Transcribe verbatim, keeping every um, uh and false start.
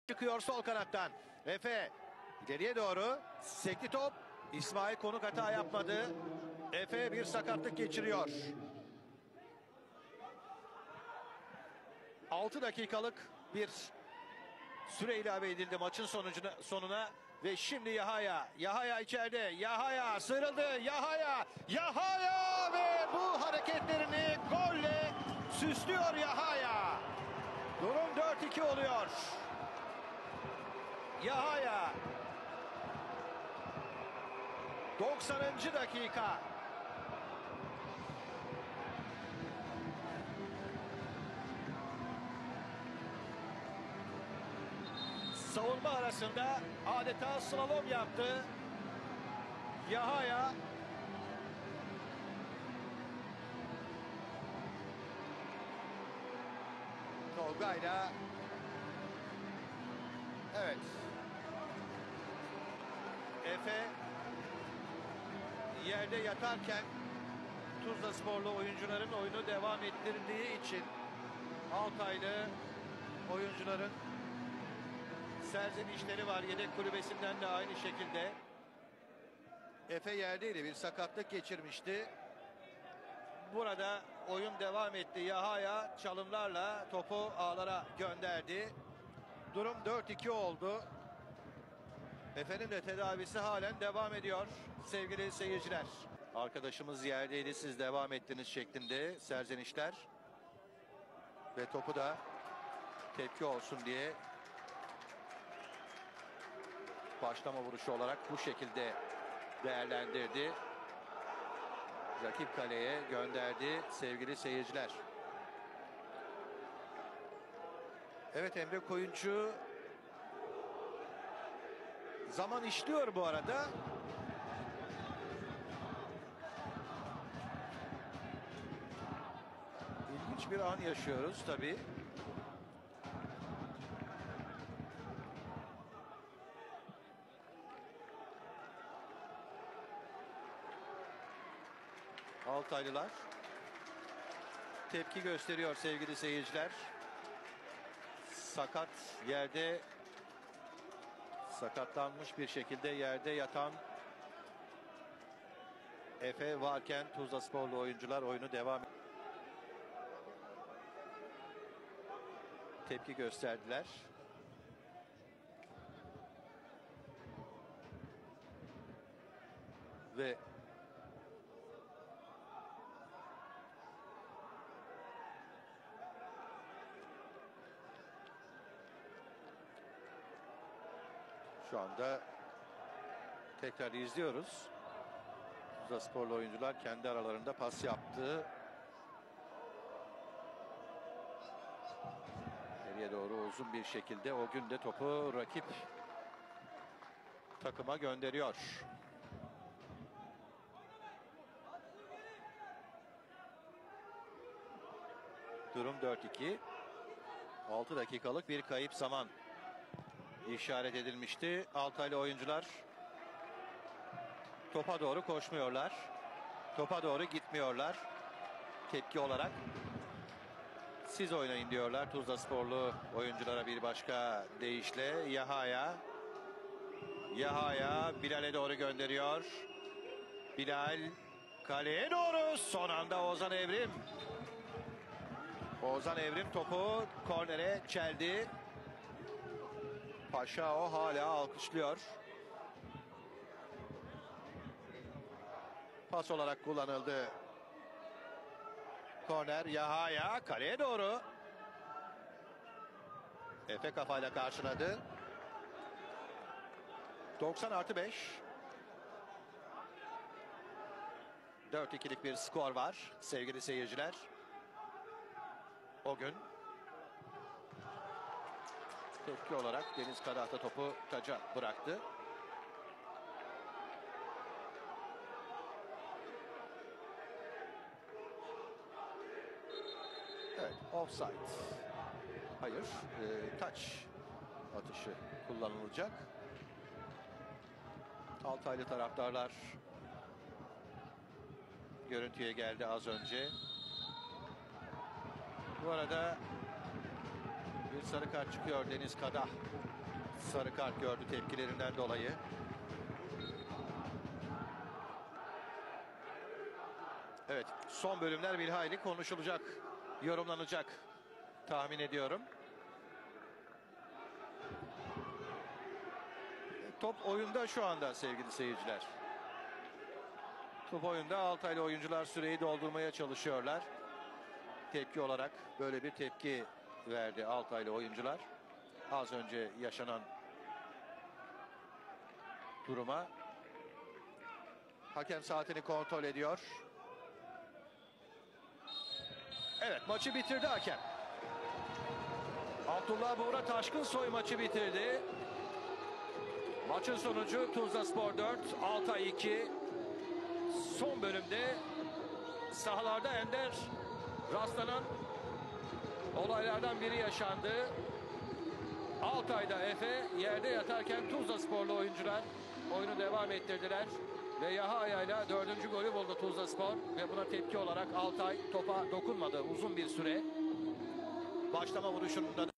Çıkıyor sol kanattan. Efe ileriye doğru sekti top. İsmail Konuk hata yapmadı. Efe bir sakatlık geçiriyor. altı dakikalık bir süre ilave edildi maçın sonucuna, sonuna ve şimdi Yahaya. Yahaya içeride. Yahaya sıyrıldı. Yahaya. Yahaya ve bu hareketlerini golle süslüyor Yahaya. Durum dört iki oluyor. Yahaya. doksanıncı dakika. Savunma arasında adeta slalom yaptı. Yahaya. Tolga'yla. Evet. Efe yerde yatarken Tuzlasporlu oyuncuların oyunu devam ettirdiği için Altaylı oyuncuların serzenişleri var. Yedek kulübesinden de aynı şekilde. Efe yerdeydi. Bir sakatlık geçirmişti. Burada oyun devam etti. Yahaya çalımlarla topu ağlara gönderdi. Durum dört iki oldu. Efe'nin de tedavisi halen devam ediyor sevgili seyirciler. Arkadaşımız yerdeydi, siz devam ettiniz şeklinde serzenişler. Ve topu da tepki olsun diye başlama vuruşu olarak bu şekilde değerlendirdi. Rakip kaleye gönderdi sevgili seyirciler. Evet, Emre Koyuncu zaman işliyor bu arada. İlginç bir an yaşıyoruz tabii. Altaylılar tepki gösteriyor sevgili seyirciler. Sakat yerde, sakatlanmış bir şekilde yerde yatan Efe varken Tuzlasporlu oyuncular oyunu devam tepki gösterdiler. Ve şu anda tekrar izliyoruz. Tuzlasporlu oyuncular kendi aralarında pas yaptı. Geriye doğru uzun bir şekilde o gün de topu rakip takıma gönderiyor. Durum dört iki. altı dakikalık bir kayıp zaman işaret edilmişti. Altaylı oyuncular topa doğru koşmuyorlar. Topa doğru gitmiyorlar. Tepki olarak siz oynayın diyorlar Tuzlasporlu oyunculara bir başka deyişle. Yahaya. Yahaya Bilal'e doğru gönderiyor. Bilal kaleye doğru, son anda Ozan Evrim. Ozan Evrim topu kornere çeldi. Paşa o hala alkışlıyor. Pas olarak kullanıldı. Korner. Yahaya kaleye doğru. Efe kafayla karşıladı. doksan artı beş. dört ikilik bir skor var sevgili seyirciler. O gün tepki olarak Deniz Kadah da topu taca bıraktı. Evet, offside. Hayır, e, touch atışı kullanılacak. Altaylı taraftarlar görüntüye geldi az önce. Bu arada bir sarı kart çıkıyor Deniz Kadah sarı kart gördü tepkilerinden dolayı. Evet, son bölümler bir hayli konuşulacak, yorumlanacak tahmin ediyorum. Top oyunda şu anda sevgili seyirciler. Top oyunda, Altaylı oyuncular süreyi doldurmaya çalışıyorlar. Tepki olarak böyle bir tepki verdi Altaylı oyuncular. Az önce yaşanan duruma. Hakem saatini kontrol ediyor. Evet, maçı bitirdi hakem. Abdullah Buğra Taşkınsoy maçı bitirdi. Maçın sonucu Tuzlaspor dört, Altay iki. Son bölümde sahalarda ender rastlanan olaylardan biri yaşandı. Altay'da Efe yerde yatarken Tuzlasporlu oyuncular oyunu devam ettirdiler. Ve Yahaya ile dördüncü golü buldu Tuzlaspor. Ve buna tepki olarak Altay topa dokunmadı uzun bir süre. Başlama vuruşunda